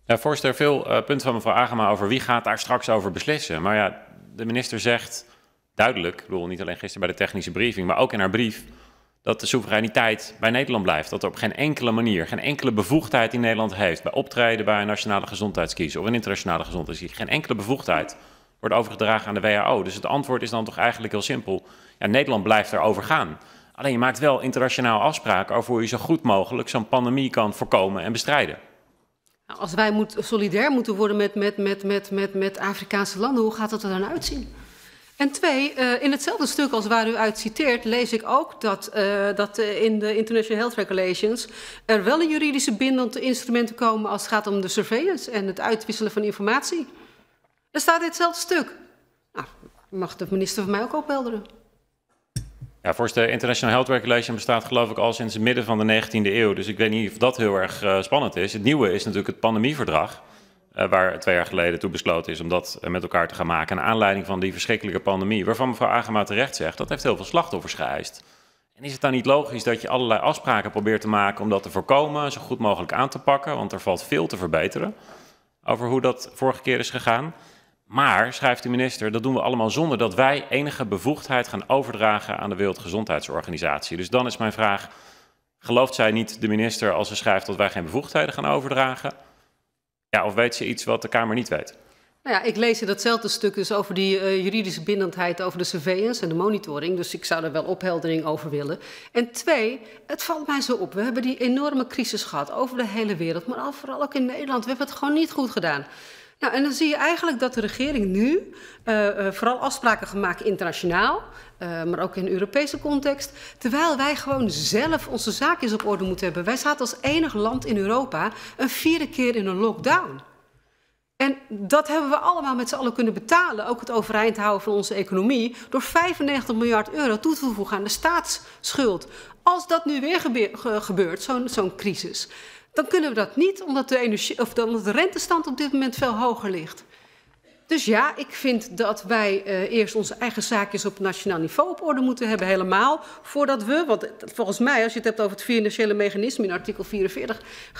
Ja, voorzitter, veel punten van mevrouw Agema over wie gaat daar straks over beslissen. Maar ja, de minister zegt duidelijk, ik bedoel niet alleen gisteren bij de technische briefing, maar ook in haar brief, dat de soevereiniteit bij Nederland blijft. Dat er op geen enkele manier, geen enkele bevoegdheid die Nederland heeft, bij optreden bij een nationale gezondheidskiezer of een internationale gezondheidskiezer, geen enkele bevoegdheid wordt overgedragen aan de WHO. Dus het antwoord is dan toch eigenlijk heel simpel. Ja, Nederland blijft erover gaan. Alleen je maakt wel internationaal afspraken over hoe je zo goed mogelijk zo'n pandemie kan voorkomen en bestrijden. Als wij solidair moeten worden met Afrikaanse landen, hoe gaat dat er dan uitzien? En twee, in hetzelfde stuk als waar u uit citeert, lees ik ook dat in de International Health Regulations er wel een juridische bindende instrumenten komen als het gaat om de surveillance en het uitwisselen van informatie. Dat staat in hetzelfde stuk. Nou, mag de minister van mij ook ophelderen. Ja, voorzitter, de International Health Regulation bestaat geloof ik al sinds het midden van de 19e eeuw. Dus ik weet niet of dat heel erg spannend is. Het nieuwe is natuurlijk het pandemieverdrag, waar 2 jaar geleden toe besloten is om dat met elkaar te gaan maken. Naar aanleiding van die verschrikkelijke pandemie, waarvan mevrouw Agema terecht zegt, dat heeft heel veel slachtoffers geëist. En is het dan niet logisch dat je allerlei afspraken probeert te maken om dat te voorkomen, zo goed mogelijk aan te pakken, want er valt veel te verbeteren over hoe dat vorige keer is gegaan. Maar, schrijft de minister, dat doen we allemaal zonder dat wij enige bevoegdheid gaan overdragen aan de Wereldgezondheidsorganisatie. Dus dan is mijn vraag, gelooft zij niet de minister als ze schrijft dat wij geen bevoegdheden gaan overdragen? Ja, of weet ze iets wat de Kamer niet weet? Nou ja, ik lees in datzelfde stuk dus over die juridische bindendheid over de surveillance en de monitoring. Dus ik zou er wel opheldering over willen. En twee, het valt mij zo op. We hebben die enorme crisis gehad over de hele wereld, maar vooral ook in Nederland. We hebben het gewoon niet goed gedaan. Nou, en dan zie je eigenlijk dat de regering nu vooral afspraken gemaakt internationaal, maar ook in Europese context, terwijl wij gewoon zelf onze zaakjes op orde moeten hebben. Wij zaten als enig land in Europa een 4e keer in een lockdown. En dat hebben we allemaal met z'n allen kunnen betalen, ook het overeind houden van onze economie, door 95 miljard euro toe te voegen aan de staatsschuld. Als dat nu weer gebeurt, zo'n crisis, dan kunnen we dat niet, omdat de rentestand op dit moment veel hoger ligt. Dus ja, ik vind dat wij eerst onze eigen zaakjes op nationaal niveau op orde moeten hebben, helemaal, voordat we, want volgens mij, als je het hebt over het financiële mechanisme in artikel 44,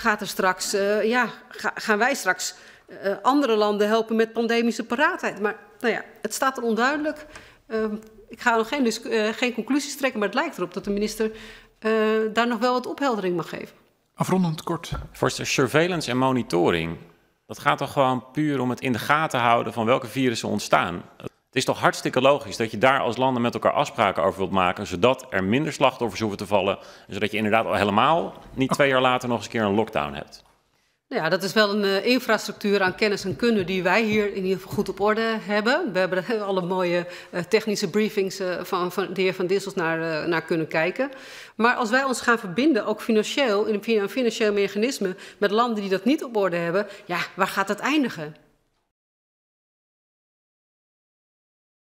gaan wij straks andere landen helpen met pandemische paraatheid. Maar nou ja, het staat er onduidelijk. Ik ga nog geen conclusies trekken, maar het lijkt erop dat de minister daar nog wel wat opheldering mag geven. Afrondend kort. Voorzitter, surveillance en monitoring, dat gaat toch gewoon puur om het in de gaten houden van welke virussen ontstaan. Het is toch hartstikke logisch dat je daar als landen met elkaar afspraken over wilt maken, zodat er minder slachtoffers hoeven te vallen, en zodat je inderdaad al helemaal niet 2 jaar later nog eens een keer een lockdown hebt. Ja, dat is wel een infrastructuur aan kennis en kunde die wij hier in ieder geval goed op orde hebben. We hebben alle mooie technische briefings van de heer Van Dissels naar kunnen kijken. Maar als wij ons gaan verbinden, ook financieel, via een financieel mechanisme, met landen die dat niet op orde hebben, ja, waar gaat het eindigen?